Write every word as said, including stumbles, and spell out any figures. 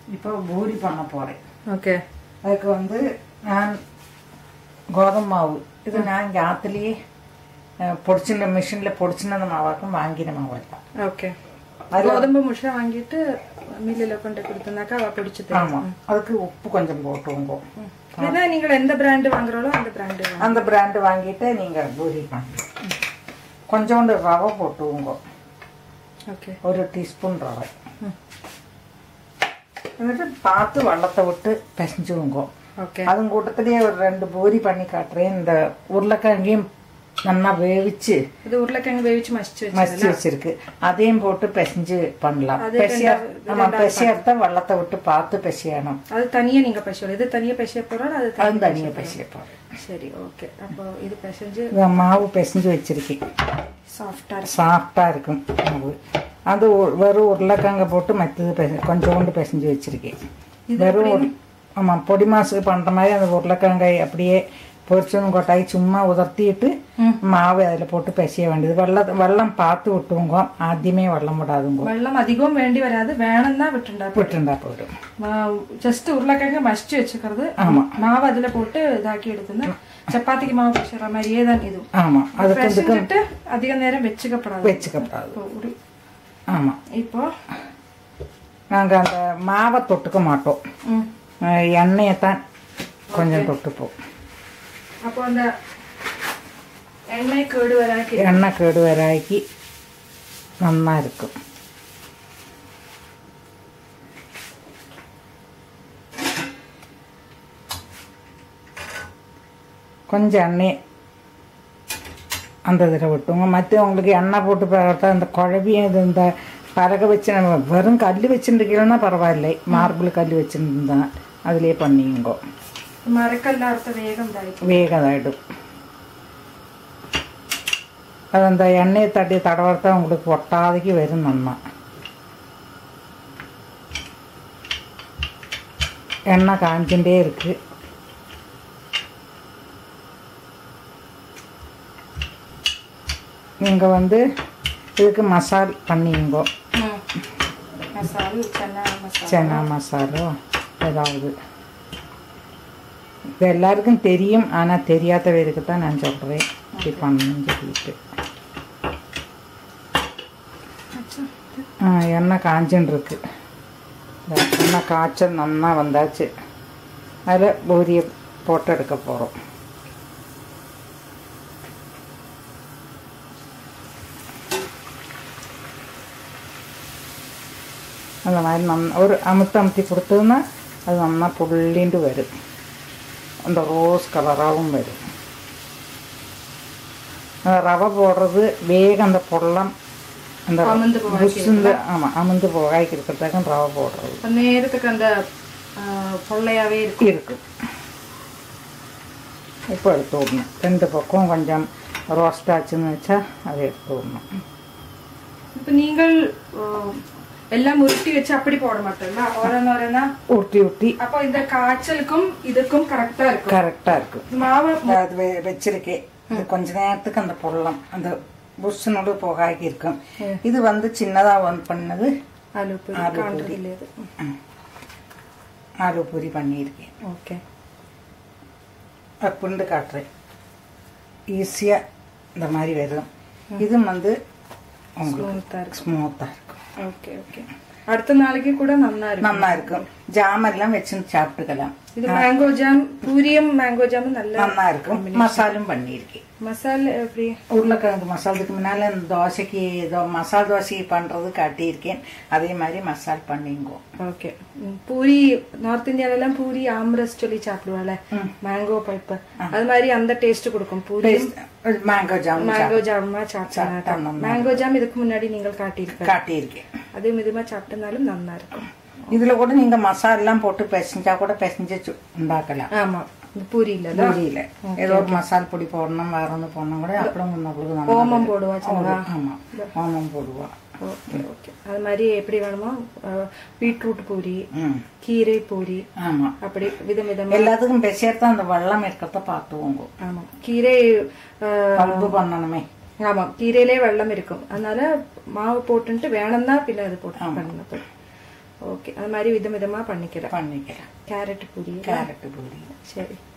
இப்போ பூரி பண்ண போறேன். ஓகே. அதுக்கு வந்து நான் கோதுமை மாவு இது நான் இங்கே ஆற்றுலேயே பொடிச்சின மிஷினில் பொடிச்சின மாவாக்கும் வாங்கின மாவெல்லாம். ஓகே. கோதுமை முஷை வாங்கிட்டு மில்லில் கொண்டு கொடுத்தனாக்கா அவ பிடிச்சி. ஆமாம். அதுக்கு உப்பு கொஞ்சம் போட்டுவோங்க. ஏன்னா நீங்கள் எந்த பிராண்டு வாங்குறாலோ அந்த பிராண்டு அந்த பிராண்டு வாங்கிட்டு நீங்கள் பூரி பண்ணி கொஞ்சோண்டு ரவை போட்டுவோங்க. ஓகே. ஒரு டீஸ்பூன் ரவை എന്നിട്ട് பார்த்து வெள்ளத்தை விட்டு பிசைஞ்சுவோங்க. ஓகே. அதுவும் கூட்டத்திலேயே ஒரு ரெண்டு பூரி பண்ணி காட்டுறேன். இந்த உருளைக்கிழங்கையும் நல்லா வேவிச்சு இது உருளைக்கிழங்கு வேவிச்சு மசிச்சு மசிச்சு வச்சிருக்கு. அதையும் போட்டு பிசைஞ்சு பண்ணலாம். பெசியா நம்ம பெசியறத வெள்ளத்தை விட்டு பார்த்து பெசியணும். அது தனியா நீங்க பெசியணும். இது தனியா பெசிய போறோம். அது அது தனியா பெசிய போறோம். சரி. ஓகே. அப்போ இது பெசைஞ்சு மாவு பெசைஞ்சு வச்சிருக்கேன். சாஃப்டா சாஃப்டா இருக்கும் மாவு. அது வெறும் உருளைக்கிழங்க போட்டு மற்றது கொஞ்சோண்டு பிசைஞ்சு வச்சிருக்கேன். வெறும் ஆமாம் பொடி மாசுக்கு பண்ணுற மாதிரி அந்த உருளைக்கிழங்காய் அப்படியே பொரிச்சதும் கொட்டாய் சும்மா உதர்த்திட்டு மாவு அதில் போட்டு பிசைய வேண்டியது. வெள்ளம் வெள்ளம் பார்த்து விட்டுவோங்க. ஆദ്യമേ வெள்ளம் விடாதுங்க. வெள்ளம் அதிகம் வேண்டி வராது. வேணும்னா விட்டுண்டா விட்டுண்டா போயிடும். ஜஸ்ட் உருளைக்கிழங்கு மசிச்சு வச்சுக்கிறது. ஆமாம். மாவு அதில் போட்டு இதாக்கி எடுத்துன்னா சப்பாத்திக்கு மாவு பிசைற மாதிரியே தான் இது. ஆமாம். அதுக்கு அதிக நேரம் வச்சுக்கப்படாது வச்சுக்கப்படாது. ஆமாம். இப்போ நாங்கள் அந்த மாவை தொட்டுக்க மாட்டோம். எண்ணெயை தான் கொஞ்சம் தொட்டுப்போம். அப்போ அந்த எண்ணெய் கேடு வராக்கி எண்ணெய் கேடு வராக்கி நன்னா இருக்கும். கொஞ்சம் எண்ணெய் அந்த இதில் விட்டுங்க. மற்ற உங்களுக்கு எண்ணெய் போட்டு பார்த்தா இந்த குழவியும் இது இந்த பறக வச்சு நம்ம வெறும் கல் வச்சுருக்கீங்கன்னா பரவாயில்லை. மார்பிள் கல் வச்சுருந்தா அதிலே பண்ணிங்கோ. மரக்கல்லார்த்த வேகம் வேகதாயிடும். அது அந்த எண்ணெயை தட்டி தடவரத்தா உங்களுக்கு ஒட்டாதைக்கு வரும். நன்னா எண்ணெய் காஞ்சுட்டே இருக்கு. நீங்கள் வந்து இதுக்கு மசால் பண்ணிங்கோ. சன்னா மசாலோ ஏதாவது இது எல்லாருக்கும் தெரியும். ஆனால் தெரியாதவருக்கு தான் நான் சொல்கிறேன் இப்படி பண்ணணும்னு சொல்லிட்டு. எண்ணெய் காஞ்சுன்னு இருக்கு. எண்ணெய் காய்ச்சல் நன்னா வந்தாச்சு. அதில் பூரியை போட்டு எடுக்க போகிறோம். அந்த மாதிரி நன்னா ஒரு அமுத்து அமுத்தி கொடுத்ததுன்னா அது நன்னா புள்ளிண்டு வரும். அந்த ரோஸ் கலராகவும் வரும். அந்த ரவை போடுறது வேகம் அந்த பொள்ளம் அந்த புஷ்ஷுந்து ஆமாம் அமுந்து போகாய்க்கு இருக்கிறதுக்கு ரவை போடுறது நேரத்துக்கு அந்த பொள்ளையாகவே இருக்கு இருக்கும். இப்போ எடுத்து விடணும். ரெண்டு பக்கம் கொஞ்சம் ரோஸ்ட் ஆச்சுன்னு வச்சா அதை எடுத்து விடணும். இப்போ நீங்கள் எல்லாம் உருட்டி வச்சு அப்படி போட மாட்டோம்ல, ஓரனா உருட்டி உருட்டி. அப்போ இந்த காய்ச்சலுக்கும் இதுக்கும் கரெக்டா இருக்கும். கரெக்டா இருக்கும். மாவு அது வச்சிருக்கேன். இது கொஞ்ச நேரத்துக்கு அந்த பொள்ளம் அந்த புஷ்ஷனோடு போகாக்கி இருக்கும். இது வந்து சின்னதா வந்து பண்ணது ஆலு பூரி. ஆலு பூரி பண்ணியிருக்கேன். ஓகே. புண்டு காட்டுறேன். ஈஸியா இந்த மாதிரி வரும். இது வந்து உங்களுக்கு ஸ்மூத்தா இருக்கும். Okay okay. அடுத்த நாளைக்கு கூட நல்லா இருக்கும். நல்லா இருக்கும். ஜாம் எல்லாம் வச்சு சாப்பிட்டுக்கலாம். இது மேங்கோ ஜாம் பூரியும் மேங்கோ ஜாமும் நல்லா நல்லா இருக்கும். மசாலும் பண்ணியிருக்கேன். மசாலா எப்படி உருளைக்கிழங்கு மசாலுக்கு முன்னால தோசைக்கு மசால் தோசைக்கு பண்றது காட்டியிருக்கேன். அதே மாதிரி மசால் பண்ணிங்கோ. ஓகே. பூரி நார்த் இந்தியால எல்லாம் பூரி ஆம்ரஸ் சொல்லி சாப்பிடுவாள் மேங்கோ பைப்பு. அது மாதிரி அந்த டேஸ்ட் கொடுக்கும் பூரி. மேங்கோ ஜாம் மேங்கோ ஜாமா சாப்பிட்டா மேங்கோ ஜாம் இதுக்கு முன்னாடி நீங்கள் காட்டியிருக்கேன் காட்டியிருக்கேன் அதே மிதமா சாப்பிட்டனாலும் நல்லா இருக்கும். இதுல கூட நீங்க மசாலா எல்லாம் போட்டு பிசைஞ்சா கூட பிசைஞ்சு உண்டாக்கலாம். ஆமா. பூரியில பூரியில ஏதோ ஒரு மசால் பொடி போடணும் வேற ஒண்ணு போடணும் கூட அப்புறம் உங்களுக்கு ஓமம் போடுவா. ஆமா ஓமம் போடுவா. Okay okay. அது மாதிரி எப்படி வேணுமோ பீட்ரூட் பூரி கீரை பூரி ஆமா அப்படி விதம் விதமா எல்லாத்துக்கும் பெசேர்த்தா அந்த வெள்ளம் இருக்கிறத பார்த்துவோங்க. ஆமா கீரை பல்பு பண்ணணுமே. ஆமா கீரையிலே வெள்ளம் இருக்கும். அதனால மாவு போட்டுட்டு வேணும்னா பின்ன அது போட்டு பண்ணணும். ஓகே, அது மாதிரி விதம் விதமா பண்ணிக்கலாம் பண்ணிக்கலாம். கேரட் பூரி. கேரட் பூரி. சரி.